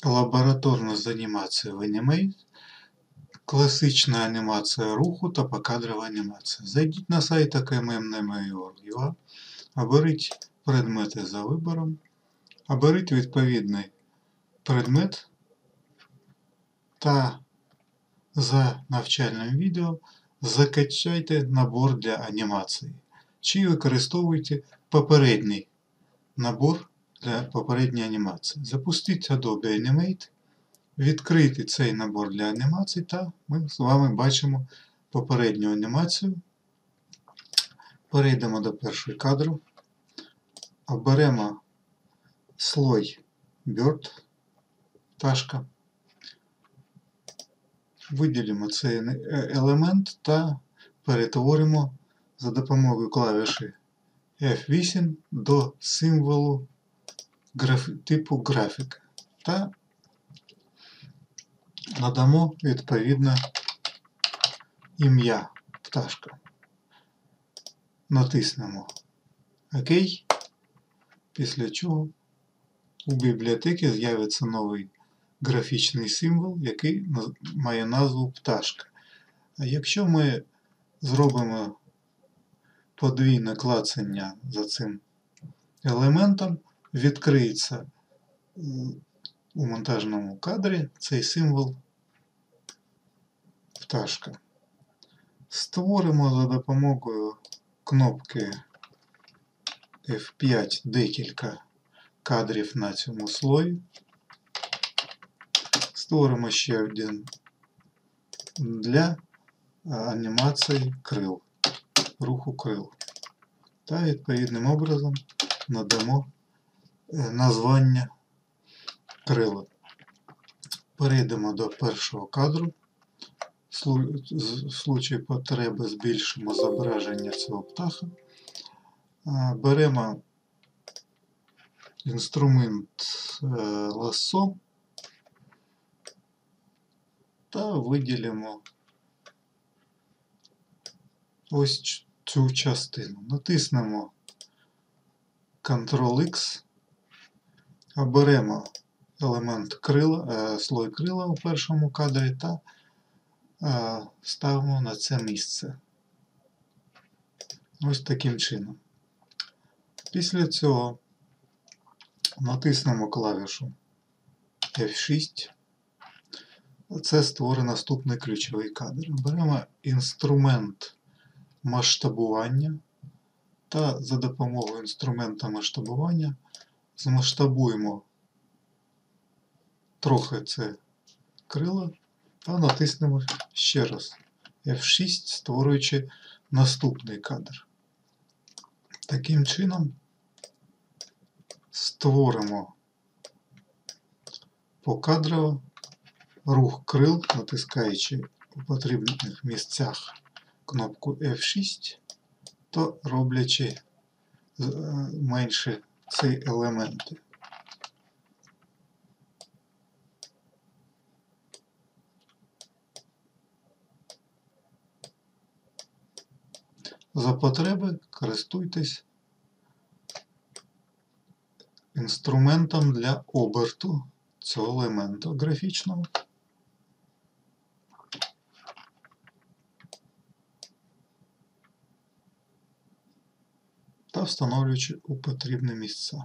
Лабораторна з анімації в Animate, класична анімація руху та покадрова анімація. Зайдіть на сайт akmm.org.ua, оберіть предмети за вибором, оберіть відповідний предмет та за навчальним відео закачайте набор для анімації. Чи використовуйте попередній набор для попередньої анімації. Запустіть Adobe Animate, відкрийте цей набор для анімації та ми з вами бачимо попередню анімацію. Перейдемо до першого кадру, оберемо слой Bird, пташка, виділимо цей елемент та перетворимо за допомогою клавіші F8 до символу типу графіка та надамо відповідне ім'я пташка. Натиснемо ОК, після чого у бібліотеці з'явиться новий графічний символ, який має назву пташка. А якщо ми зробимо подвійне клацання за цим елементом, відкриється у монтажному кадрі цей символ пташка. Створимо за допомогою кнопки F5 декілька кадрів на цьому слої. Створимо ще один для анімації крил, руху крил. Та відповідним образом надамо названня крила. Перейдемо до першого кадру. В случаї потреби збільшимо зображення цього птаха. Беремо інструмент ласо та виділимо ось цю частину. Натиснемо Ctrl-X, оберемо елемент крила, слой крила у першому кадрі та ставимо на це місце. Ось таким чином. Після цього натиснемо клавішу F6. Це створить наступний ключовий кадр. Беремо інструмент масштабування та за допомогою інструмента масштабування змасштабуємо трохи це крило та натиснемо ще раз F6, створюючи наступний кадр. Таким чином створимо покадрово рух крил, натискаючи у потрібних місцях кнопку F6, то роблячи менше ці елементи. За потреби користуйтесь інструментом для оберту цього елементу графічного. Та встановлюючи у потрібні місця.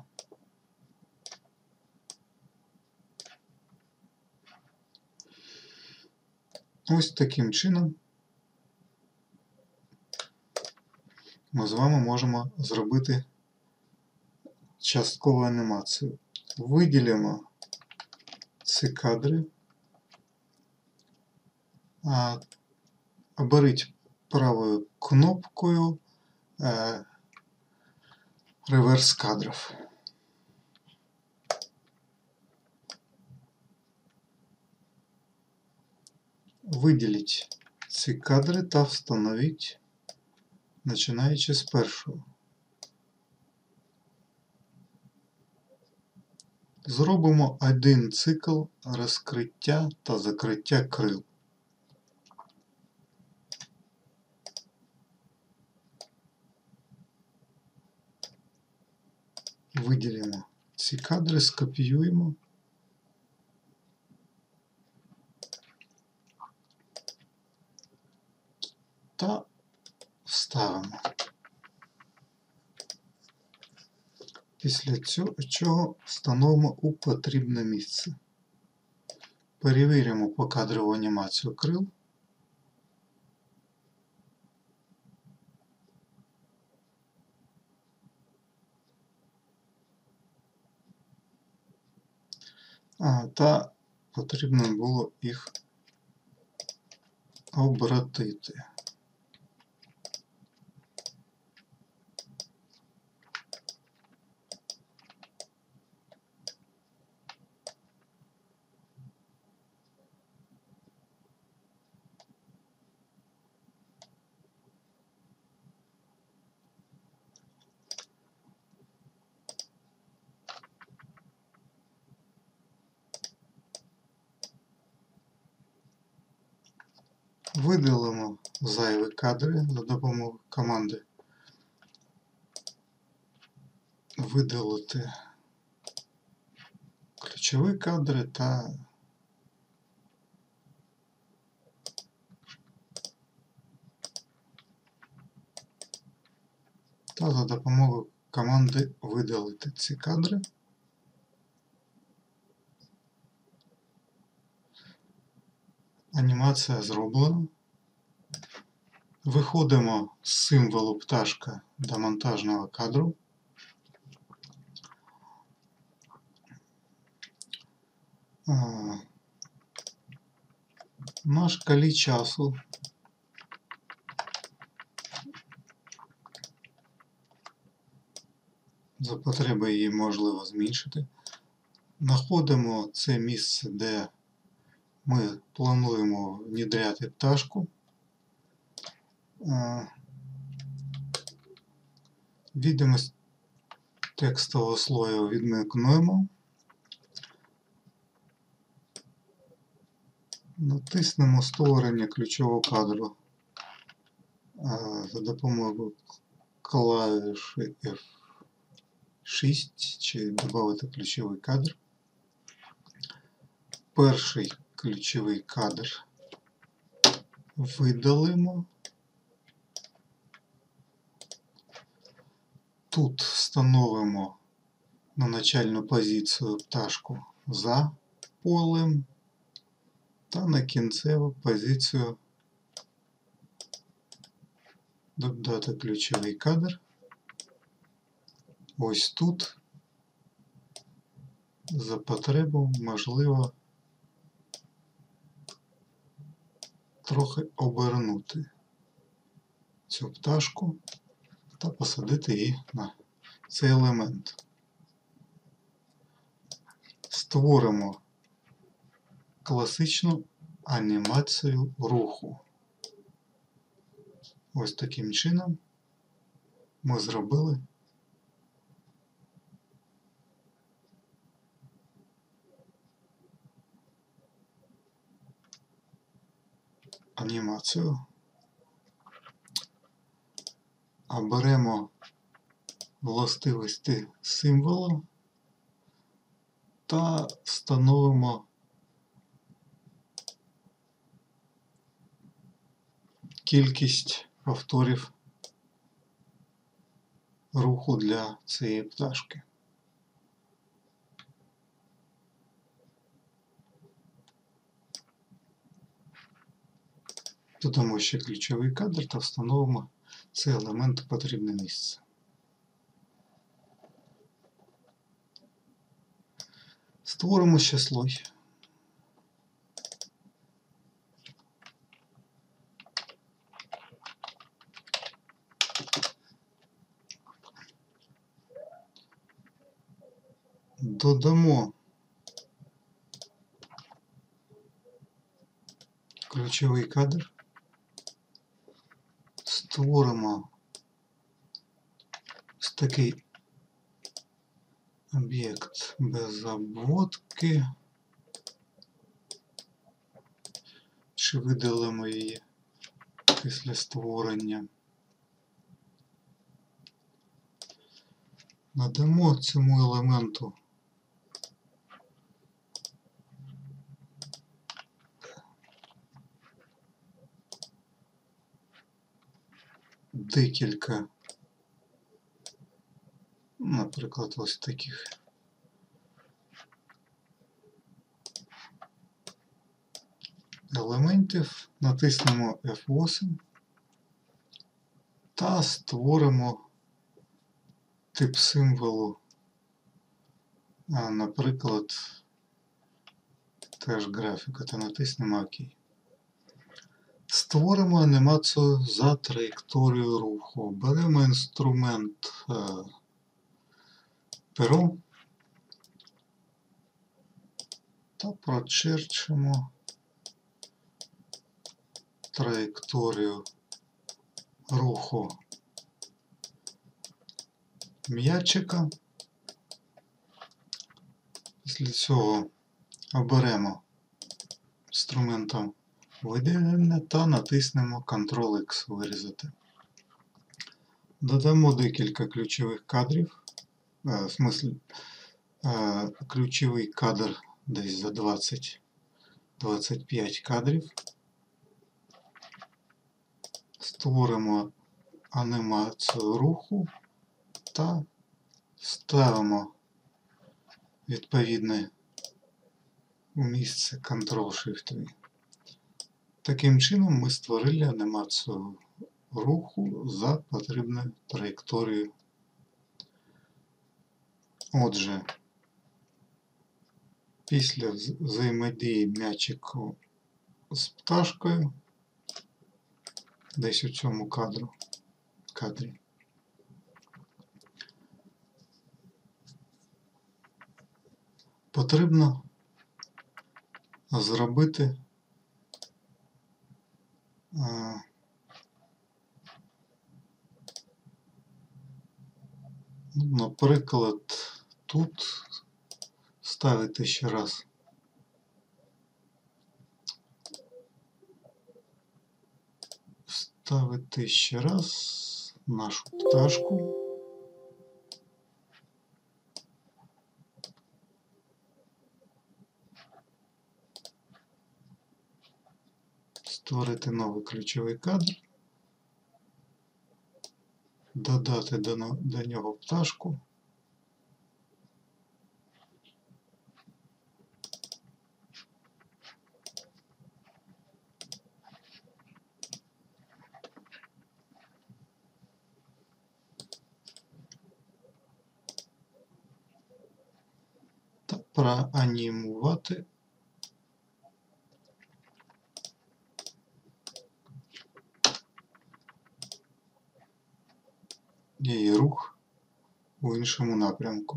Ось таким чином ми з вами можемо зробити часткову анімацію. Виділимо ці кадри, оберіть правою кнопкою реверс кадрів. Виділіть ці кадри та встановіть, починаючи з першого. Зробимо один цикл розкриття та закриття крил. Виділимо ці кадри, скопіюємо та вставимо. Після чого встановимо у потрібне місце. Перевіримо покадрову анімацію крил. Та потрібно було їх обратити. Видалимо зайві кадри за допомогою команди видалити ключові кадри та за допомогою команди видалити ці кадри. Анімація зроблена. Виходимо з символу пташка до монтажного кадру. На шкалі часу за потреби її можливо зменшити. Знаходимо це місце, де ми плануємо внідряти пташку. Відомість текстового слою відмикнуємо. Натиснемо створення ключового кадру за допомогою клавіші F6 чи додати ключовий кадр. Перший ключовий кадр видалимо. Тут встановимо на начальну позицію пташку за полем та на кінцеву позицію додати ключовий кадр. Ось тут за потребу можливо трохи обернути цю пташку та посадити її на цей елемент. Створимо класичну анімацію руху. Ось таким чином ми зробили анімацію. Оберемо властивості символу та встановимо кількість повторів руху для цієї пташки. Додамо ще ключовий кадр та встановимо цей елемент у потрібне місце. Створимо ще слой. Додамо ключовий кадр. Створимо ось такий об'єкт без обводки. Чи видалимо її після створення. Надамо цьому елементу декілька, наприклад, ось таких елементів, натиснемо F8 та створимо тип символу, наприклад, теж графіка, та натиснемо ОК. Створимо анімацію за траєкторією руху. Беремо інструмент перо та прочерчимо траєкторію руху м'ячика. Після цього оберемо інструментом виділення та натиснемо Ctrl-X вирізати. Додамо декілька ключових кадрів, в смислі ключовий кадр десь за 20-25 кадрів. Створимо анімацію руху та ставимо відповідне місце Ctrl-Shift-V. Таким чином ми створили анімацію руху за потрібною траєкторією. Отже, після взаємодії м'ячику з пташкою, десь у цьому кадрі, потрібно зробити наприклад, тут ставити ще раз нашу пташку. Створити новий ключовий кадр, додати до нього пташку, та проанімувати її рух у іншому напрямку.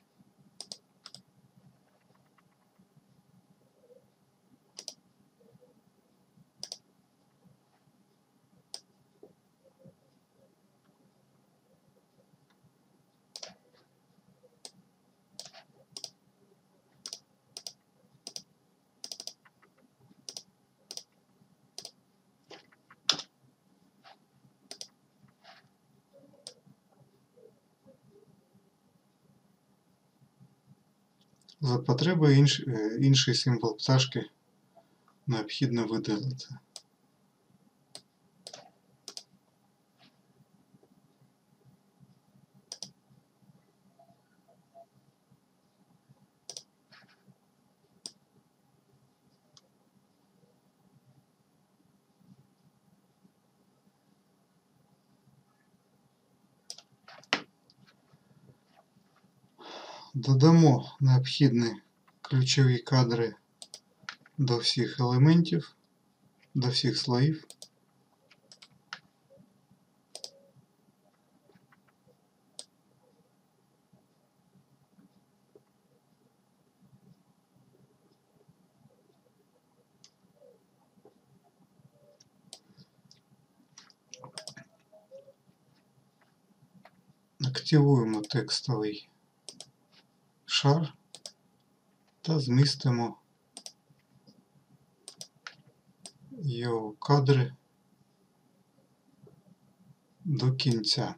За потреби інший символ пташки необхідно видалити. Додамо необхідні ключові кадри до всіх елементів, до всіх слоїв. Активуємо текстовий шар та змістимо його кадри до кінця.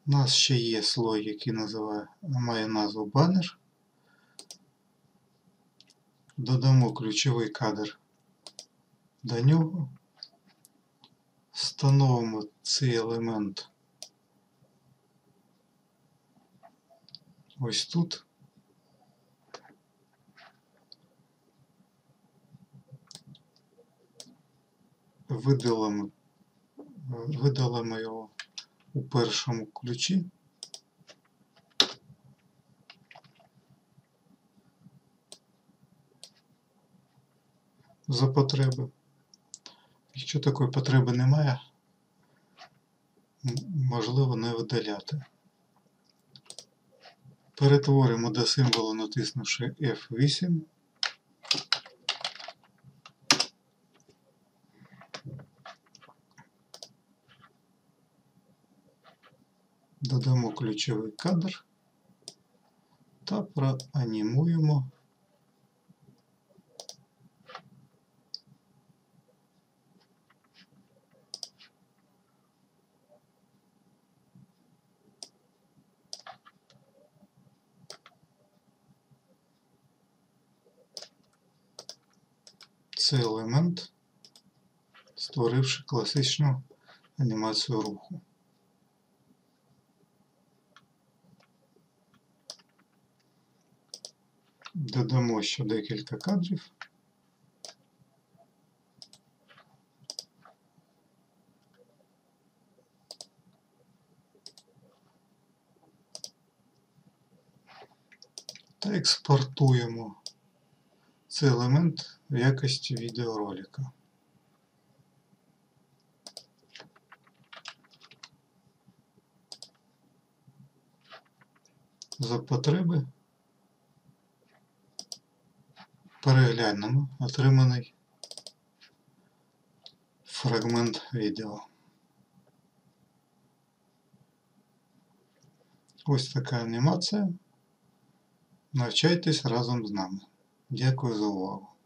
У нас ще є слой, який має назву банер. Додамо ключовий кадр до нього. Встановимо цей елемент ось тут. Видалимо його у першому ключі. За потреби. Якщо такої потреби немає, можливо не видаляти. Перетворимо до символу, натиснувши F8. Додамо ключовий кадр та проанімуємо цей елемент, створивши класичну анімацію руху. Додамо ще декілька кадрів. Та експортуємо цей елемент в якості відеоролика. За потреби переглянемо отриманий фрагмент відео. Ось така анімація. Навчайтесь разом з нами. Дякую за увагу.